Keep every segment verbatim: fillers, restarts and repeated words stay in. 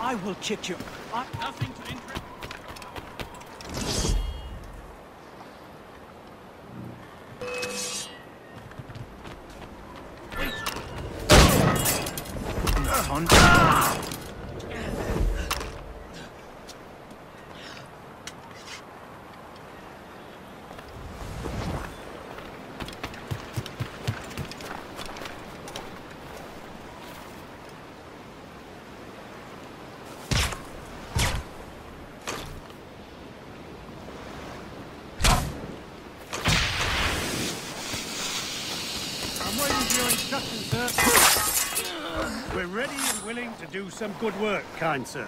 I will kick you. I... Nothing to interest. On. I'm waiting for your instructions, sir. We're ready and willing to do some good work, kind sir.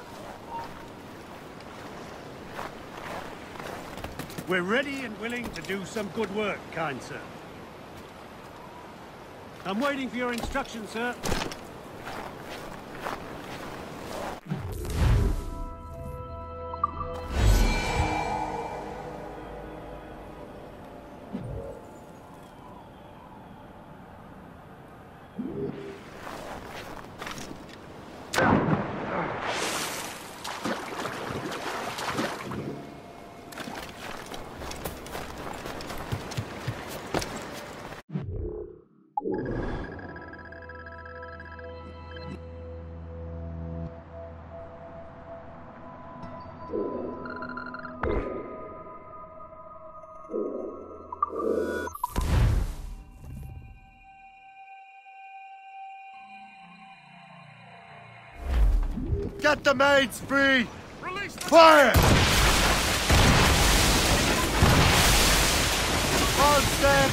We're ready and willing to do some good work, kind sir. I'm waiting for your instructions, sir. Get the maids free! Release the Fire! On set!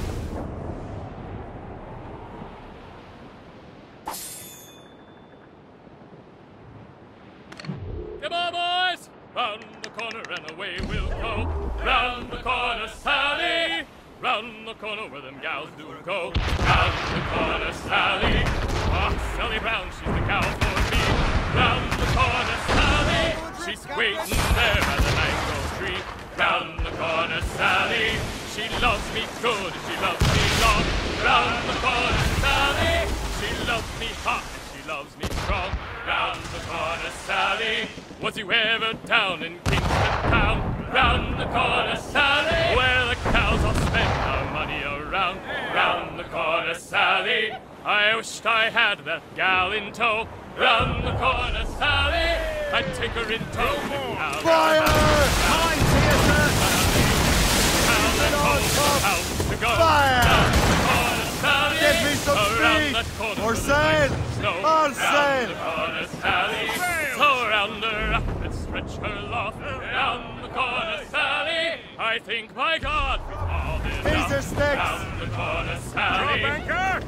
Come on, boys! Round the corner and away we'll go. Round the corner, Sally! Round the corner where them gals do go. Round the corner, Sally! Ah, Sally Brown, she's the gal for me. Round the corner, Sally! She's waiting there by the mango tree. Round the corner, Sally! She loves me good, she loves me long. Round the corner, Sally! She loves me hot, she loves me strong. Round the corner, Sally! Was you ever down in Kingston Town? Round the corner, Sally! Where the cows all spend our money around. Round the corner, Sally! I wished I had that gal in tow. Round the corner, Sally! I'd take her in tow. Fire! Time here, sir! To go. Fire! Round the corner, Sally! Get me some Around speed! that corner Or with the sail! ice and snow. On Round sail! the corner, Sally! So round her up and stretch her loft. Round the corner, Sally! I think, by God, we've all been Piece of sticks! Round the corner, Sally! Banker!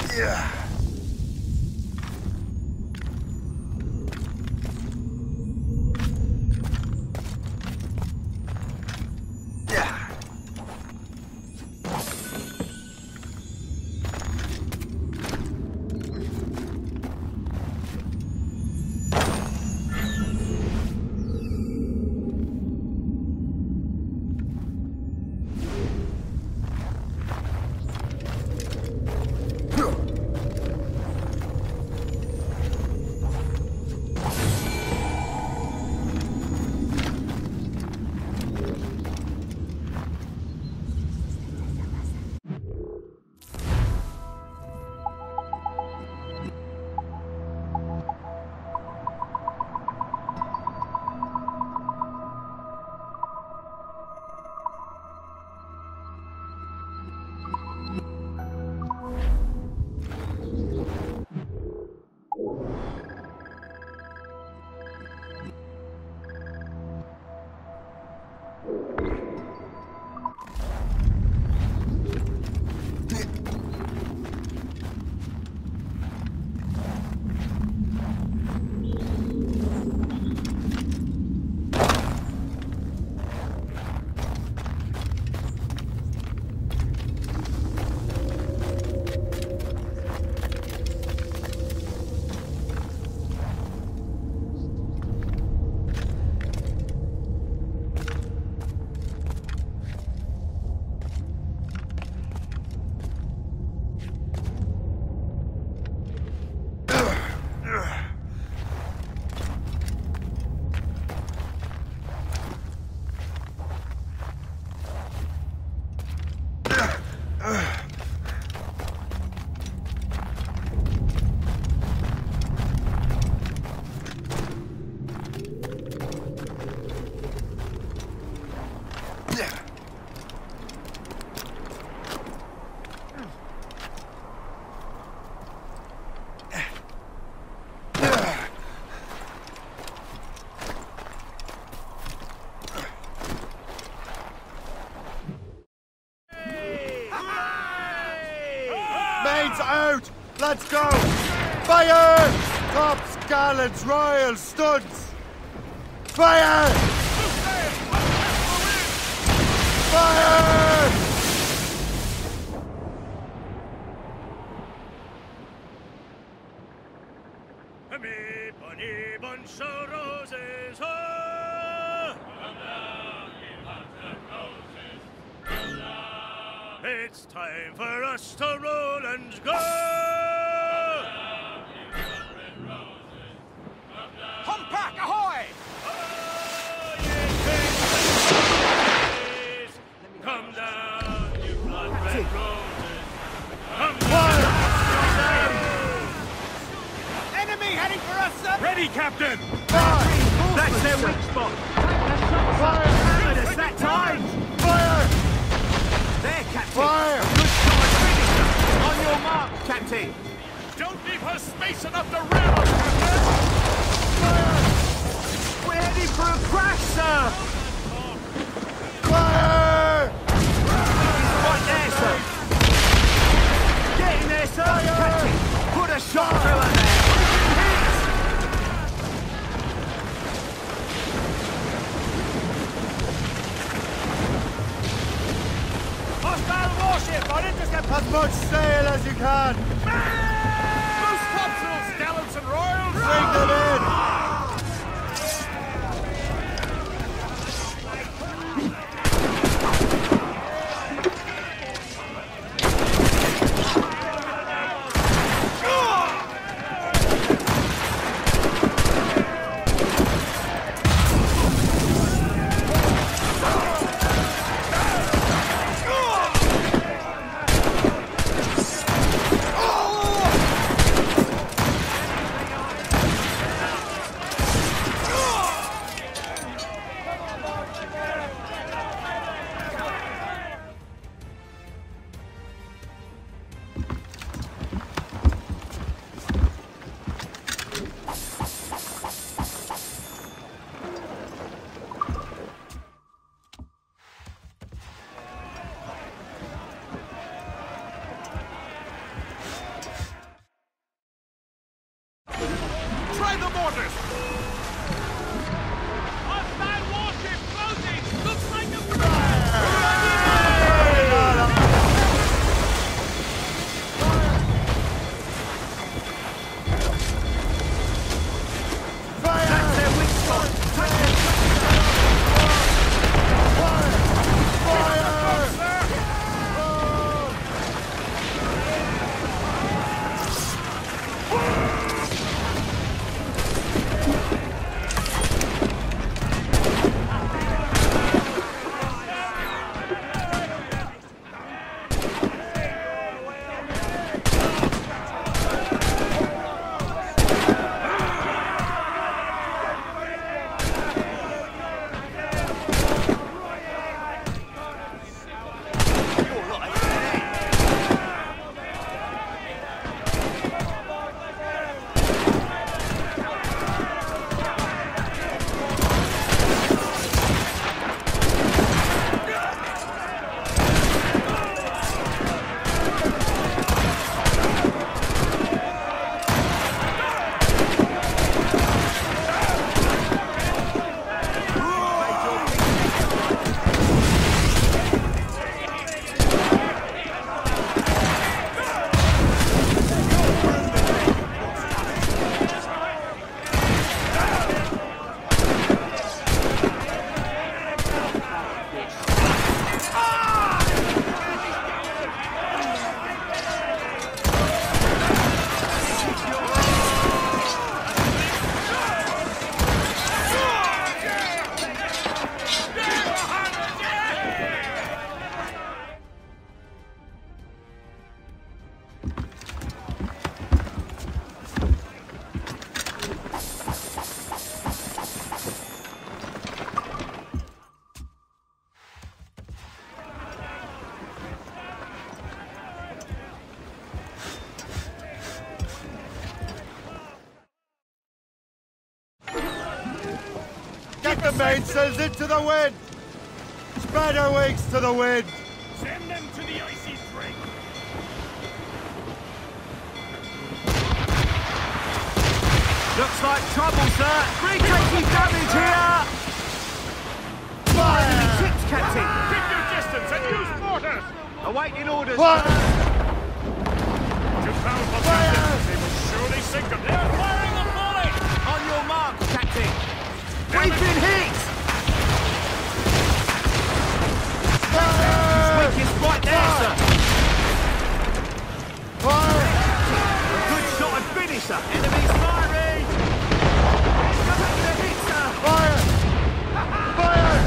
Yeah. Maids out! Let's go! Fire! Tops, gallants, royals, studs! Fire! Fire! Me bunny bunch of roses, oh! Come down, ye bunch of roses. Come down. It's time for us to roll and go! Come down, ye red roses. Come down. Humpack, ahoy! Oh, ye kings and queens, come down, you blood red roses. Come down! Enemy heading for us, sir! Ready, Captain! That's their weak spot! Fire! It's that time! Fire! There, Captain! Fire! Good shot, finisher! On your mark, Captain! Don't leave her space enough to ram us, Captain! We're heading for a crash, sir! Fire! Right there, sir! Get in there, sir! Captain, put a shot through her there! Hostile warship on intercept! As much sail as you can! Loose topsails, gallants and royals! Bring them in! the mainsails into the wind! Spread our wings to the wind! Send them to the icy drink. Looks like trouble, sir. Three taking damage here. Fire! Enemy ships, Captain. Keep your distance and use mortars! Awaiting orders. Fire! Just powerful, Fire! Captain. They will surely sink them. They're firing a volley! On your mark, Captain. We've been hit. Fire! Weak is right there, sir. Fire! Good shot and finisher. Enemies firing. Come up with a hit, sir. Fire! Fire!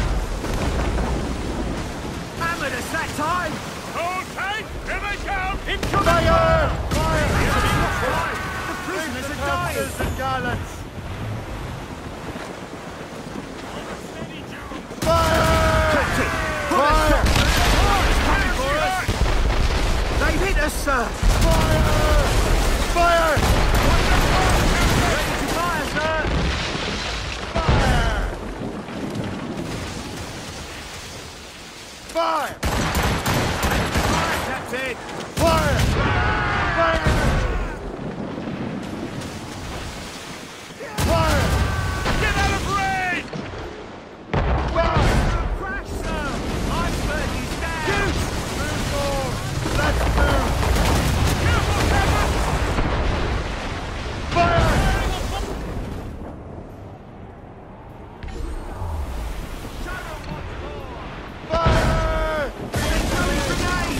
Hammered us that time. Hold tight! Here they come! Incoming! Fire! Fire! The prisoners are dying. Officers and gallants! Fire! Captain, put a Fire! shot. It's coming for us. They've hit us, sir. Fire! Fire! Ready to fire, sir. Fire! Fire! Captain. Fire! Fire! Fire! Get out of range! Fire! Crash, sir. Iceberg is down. Shoot! Move forward! Let's move! Careful, Captain! Fire! Fire! Incoming grenade.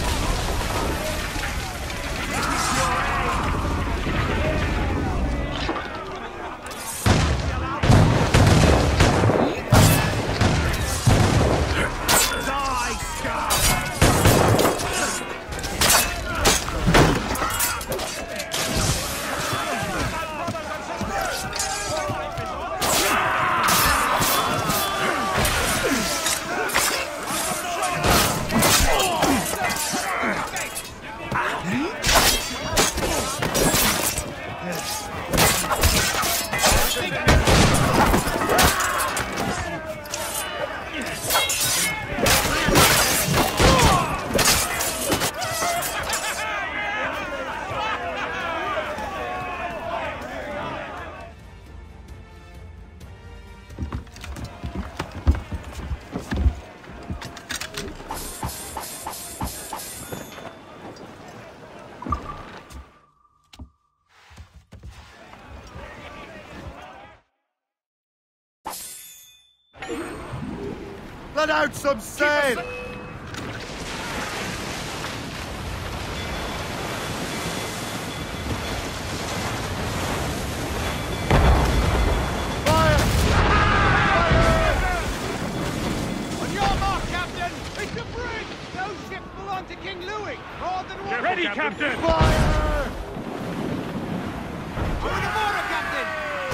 Die, scum. Let out some sail! Fire! On your mark, Captain. It's a brig. Those ships belong to King Louis. More than one. Get ready, Captain! Fire! Through the border, Captain.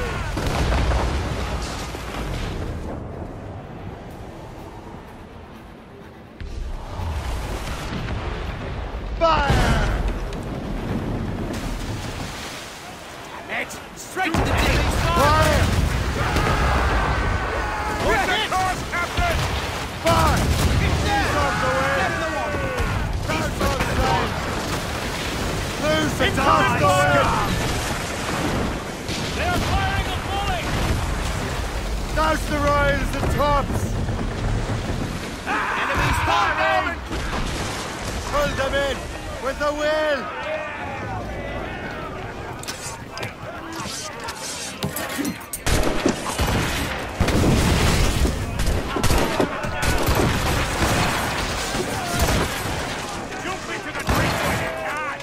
Fire! Edge, straight to the dig. Fire! Hold the course, Captain! Fire! It's there. Off the way! Get the one. Bounce on sail! Loose the It's top nice. going! They're firing a volley! Douse the royals and tops! Enemies firing. Pull them in with a will! Jump into the drink when you can!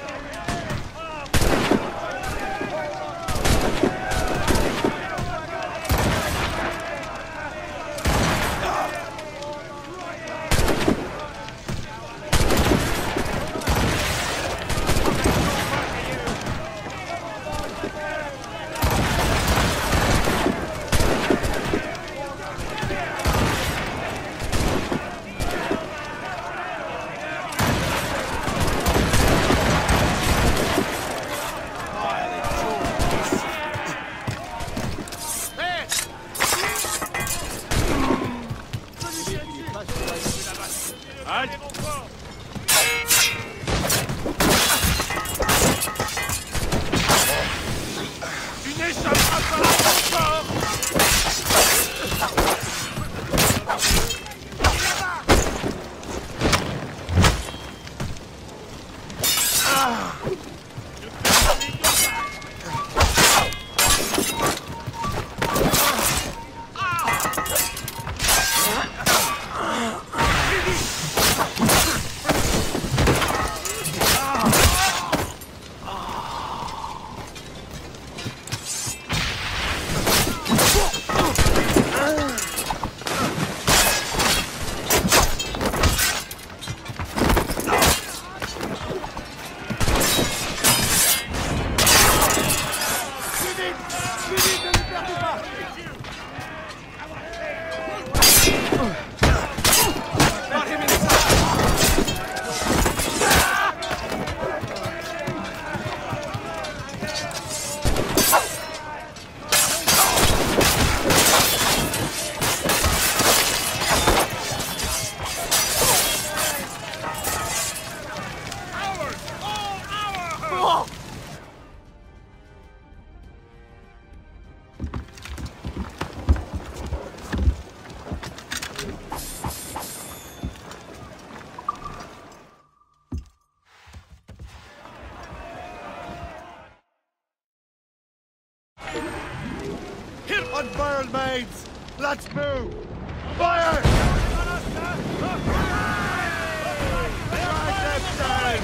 Unfurled, maids! Let's move! Fire! Drive them down!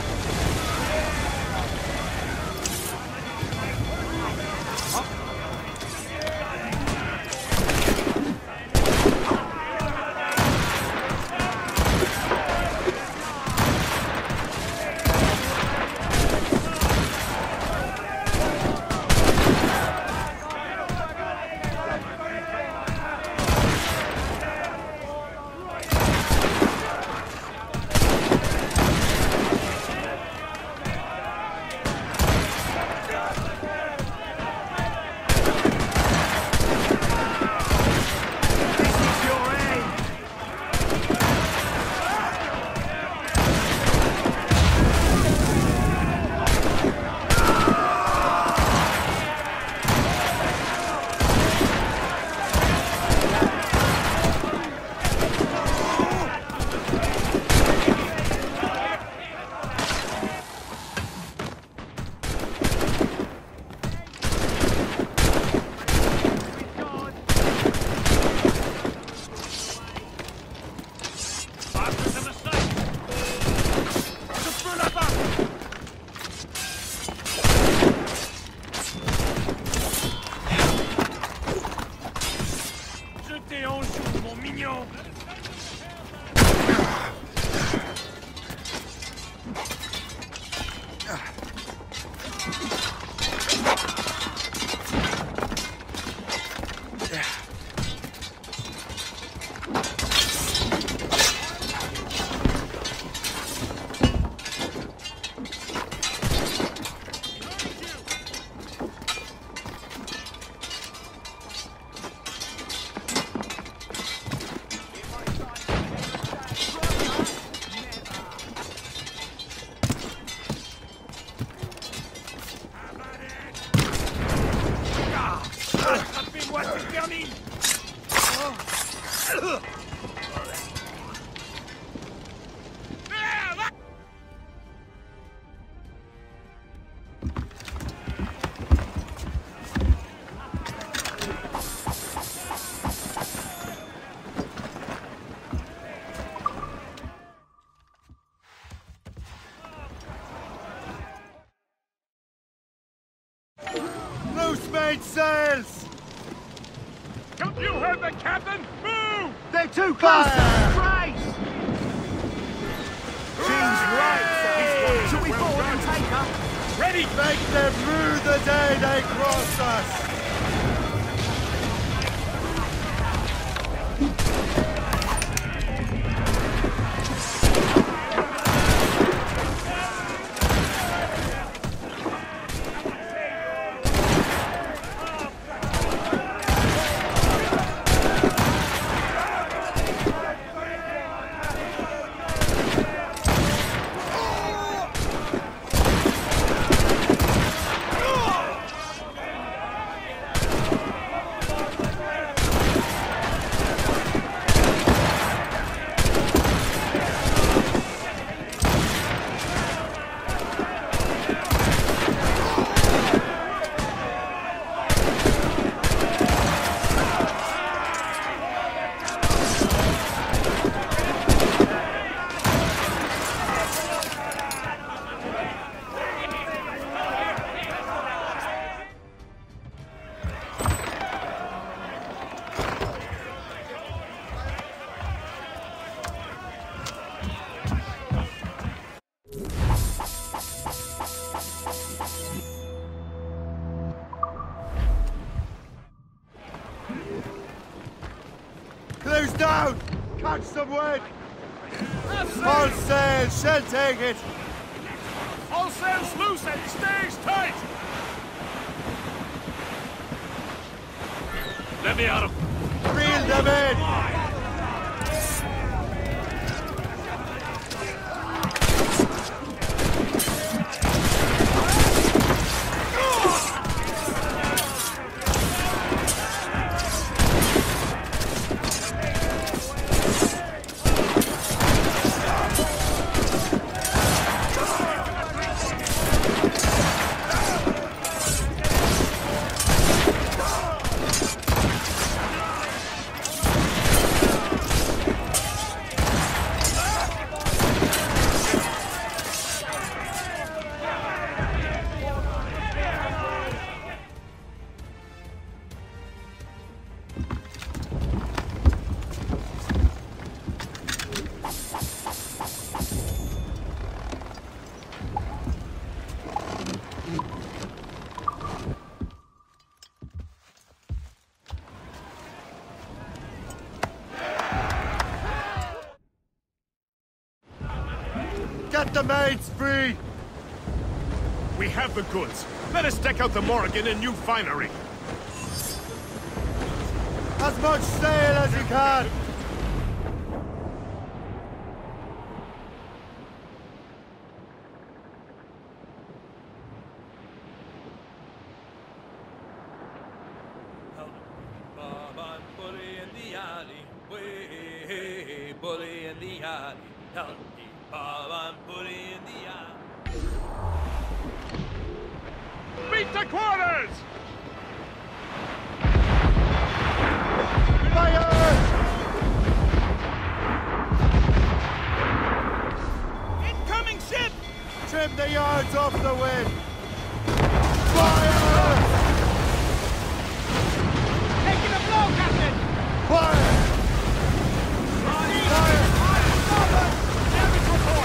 Loose-made sails! Don't you heard the captain? Move! They're too close! Right! She's right! Shall we board and take her? Ready! Make them rue the day they cross us! Catch some wind! All sail, shall take it! All sails loose and stays tight! Let me out of... Reel them in! Get the maids free! We have the goods. Let us deck out the Morrigan in new finery. As much sail as you can! Bully in the alley, way, bully in the alley, help me, Bob, I'm bully in the alley. Beat the quarters! Fire! Incoming ship! Trim the yards off the wind! Fire! Taking a blow, Captain! Fire! Fire! Damage report!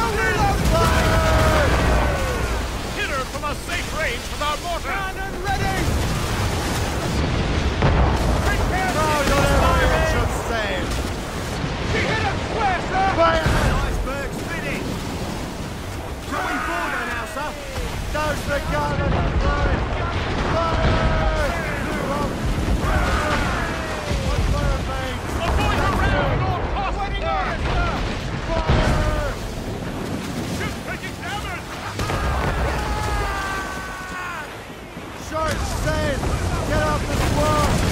Fire! Hit her from a safe range with our mortar! Cannon ready! Prepare Proud to on every fire! inch of sail! She hit us square, sir! Fire! Iceberg's finished! Going forward now, sir! Douse the cannon and fire! Fire! Move up! Fire! One fire, mates! Avoid the rail at all costs! Waiting orders, sir! Fire! Ship taking damage! Short sail! Get off the squall!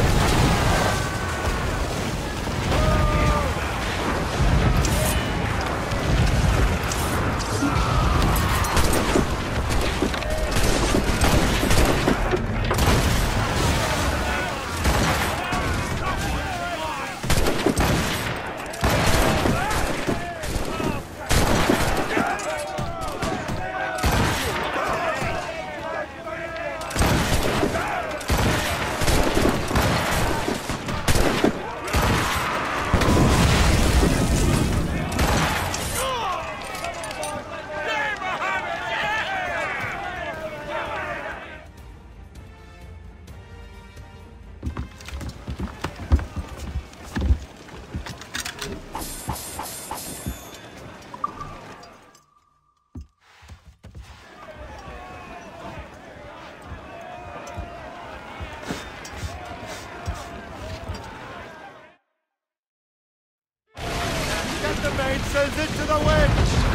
Get the mainsails into the wind!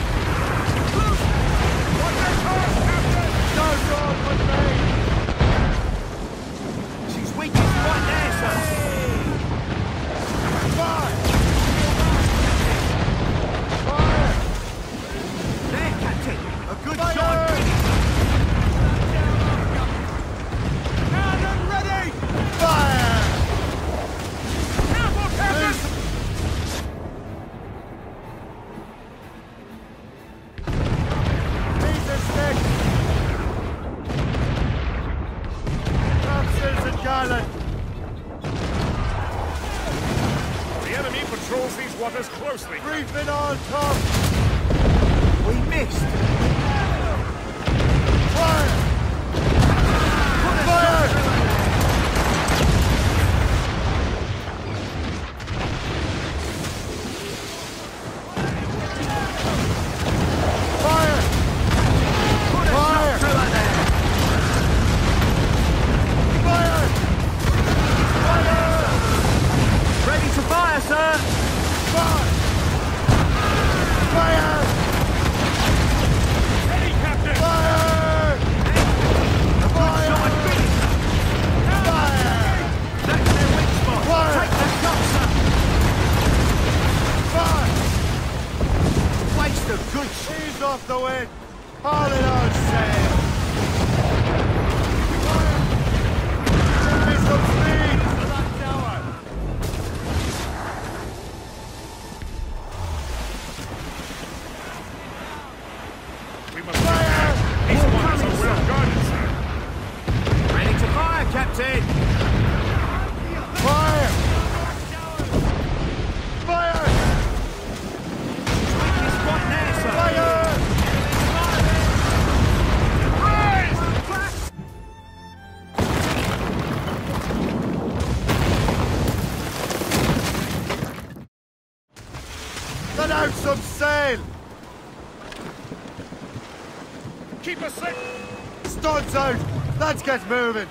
What's their course, Captain? No short with me! She's weakest right there, sir! Fire! Fire! There, Captain! A good Fire! shot! Cannon ready! Fire! Careful, Captain! Piece of stick! Topsails and garland! The enemy patrols these waters closely. Reefing on top! We missed! Fire! Fire! Captain! Fire! Fire! Fire! Let out some sail! Keep us set! Studs out! Let's get moving!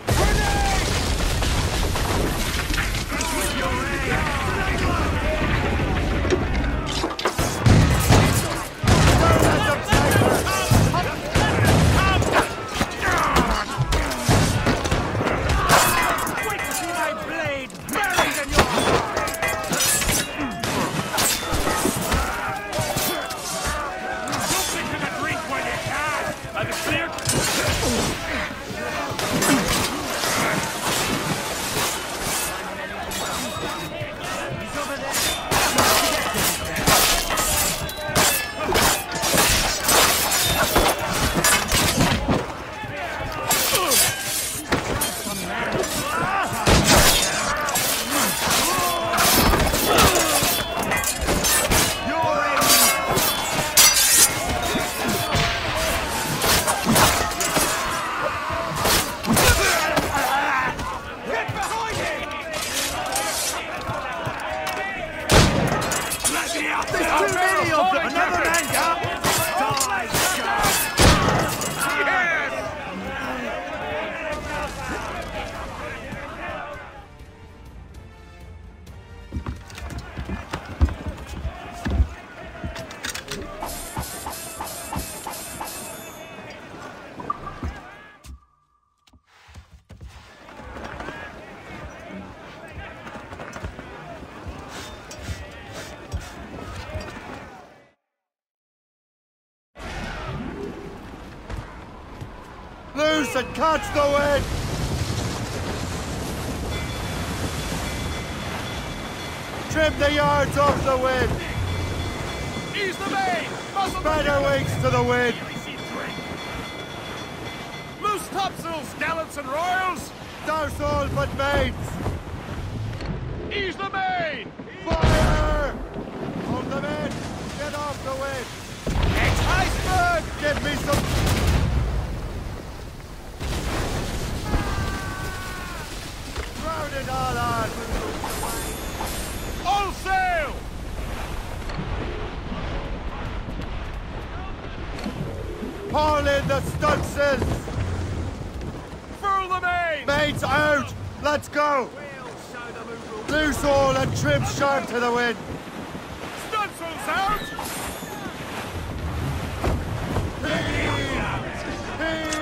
Loose and catch the wind! Trim the yards off the wind! Ease the main! Muzzle Spread our wings to the wind! Loose topsails, gallants and royals! Douse all but mains! Ease the main! Fire! Hold them in! Get off the wind! Ex-iceberg! Give me some... Crowd it all on! All sail! Haul in the stunsails! Furl the main! Mains out! Let's go! Loose all and trim sharp to the wind! Stunsails out! Heave! Heave!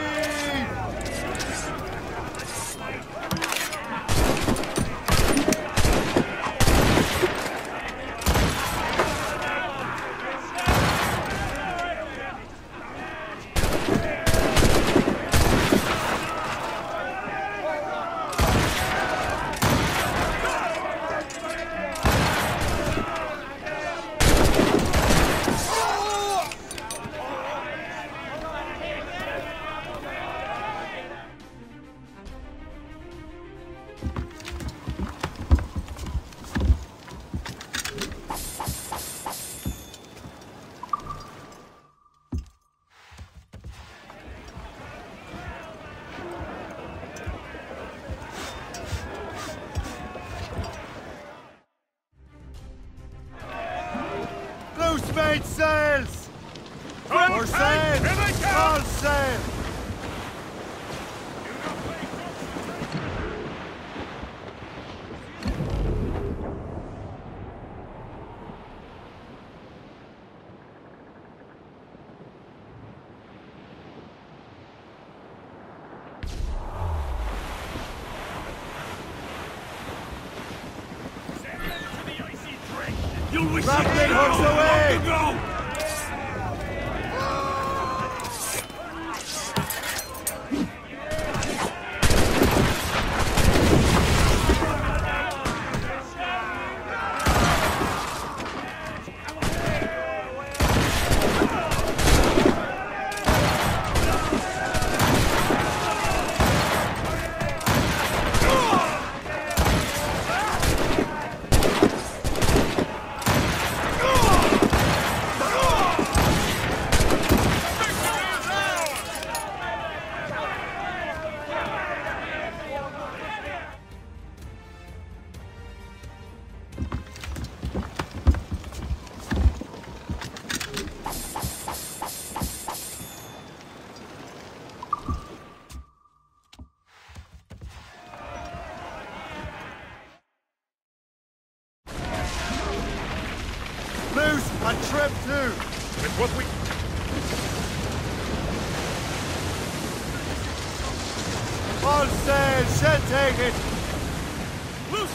Loose main sails! More sail! All sail! You'll receive Rapid hooks away! Go! What we... All sail, shall take it! Loose!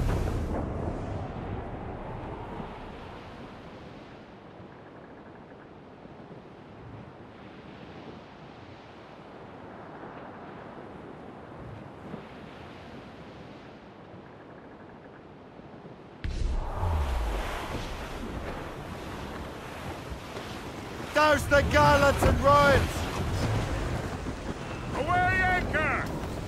Douse the gallants and royals! Away anchor!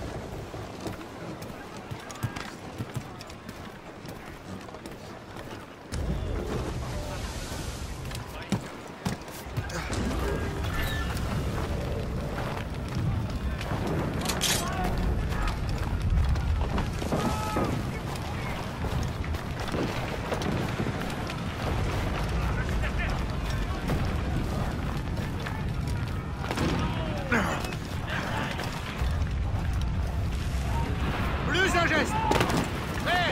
Plus un geste. Hé,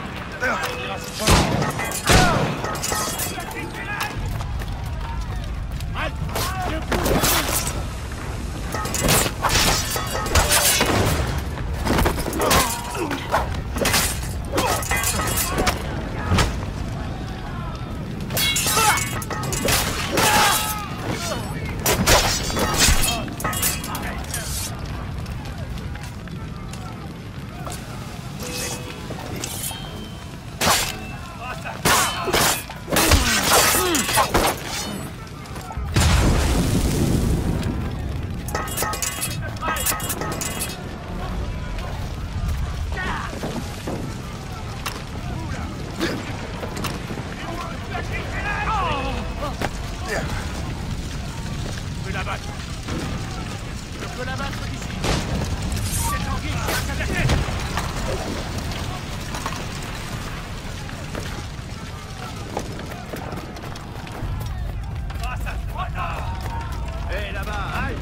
Je peux l'abattre. Je peux l'abattre d'ici. Cette anguille, à la tête. Hé, là-bas, aïe!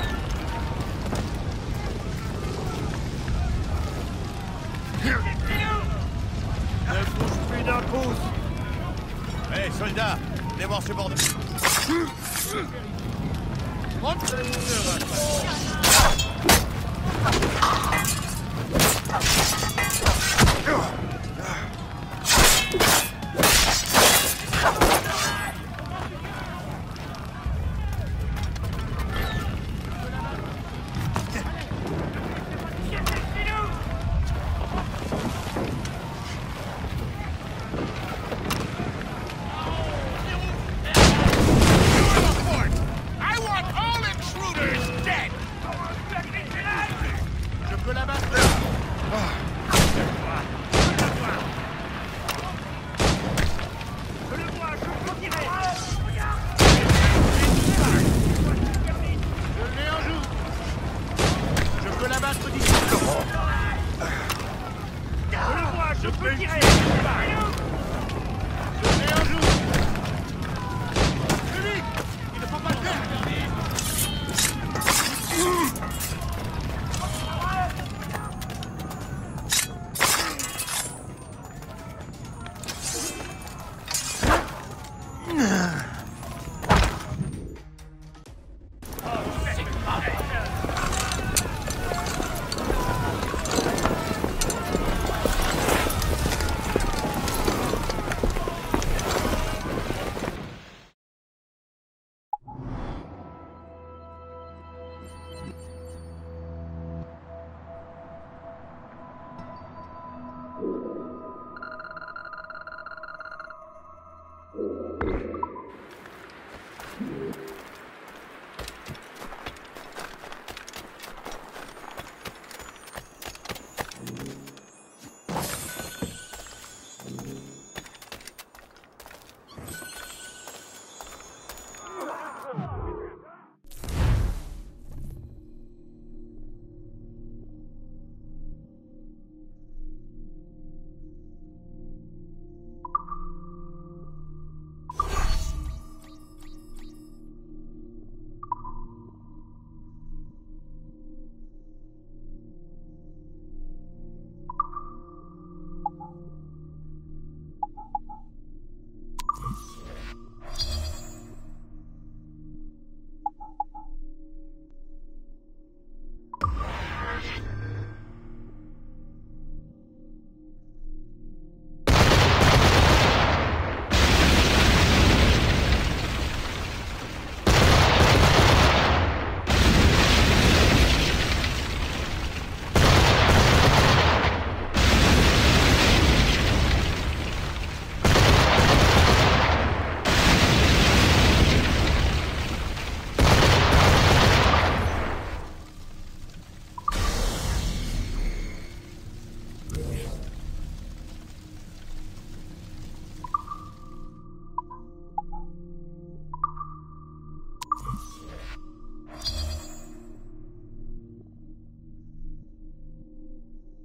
Ne bouge plus d'un pouce! Hé, soldats, venez voir ce bord de... I want all intruders dead! Je peux l'abattre. Je le vois, je peux tirer. Je l'ai en joue. Je peux l'abattre d'ici. Je le vois, je peux tirer. Je l'ai en joue. Plus vite. Il ne faut pas le faire.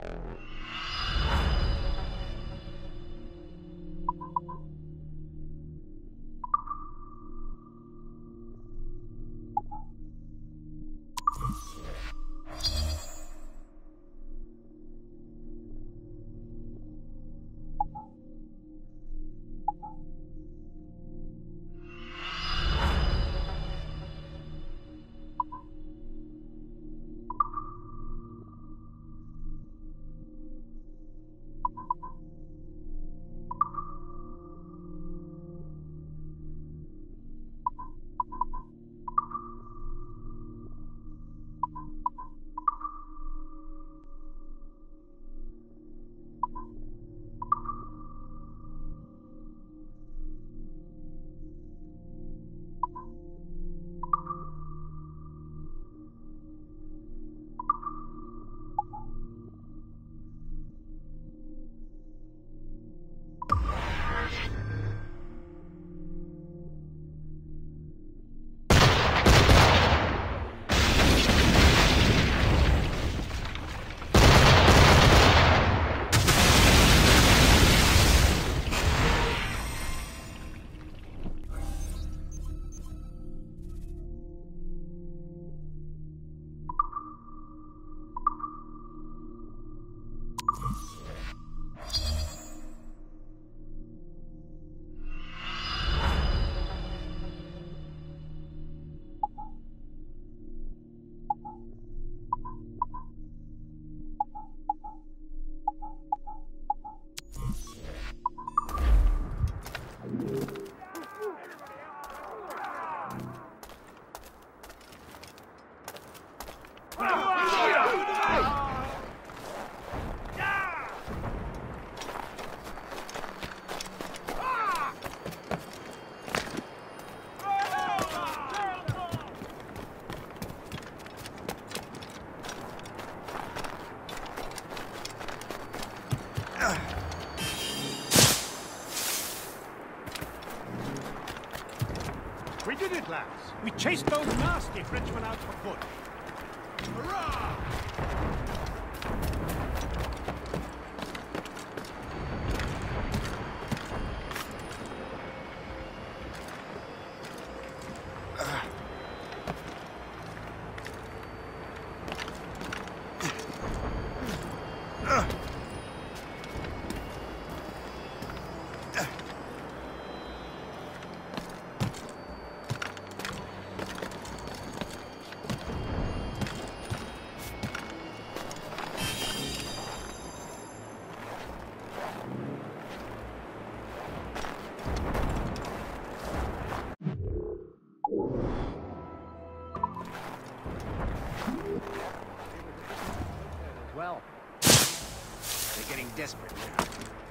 We did it, lads. We chased those nasty Frenchmen out for good. Hurrah! Well, they're getting desperate now.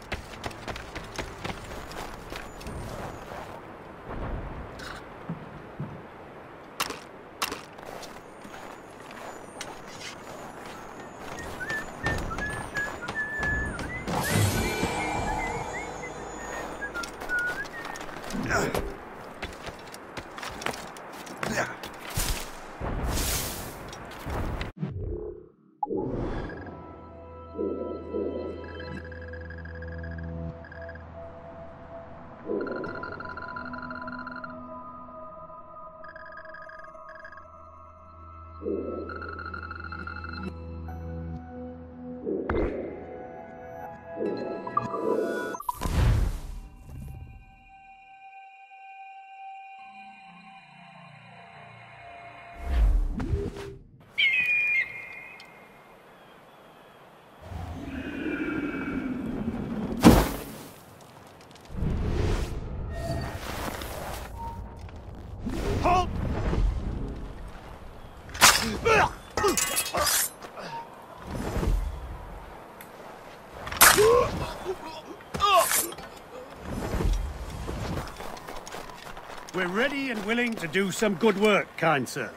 We're ready and willing to do some good work, kind sir.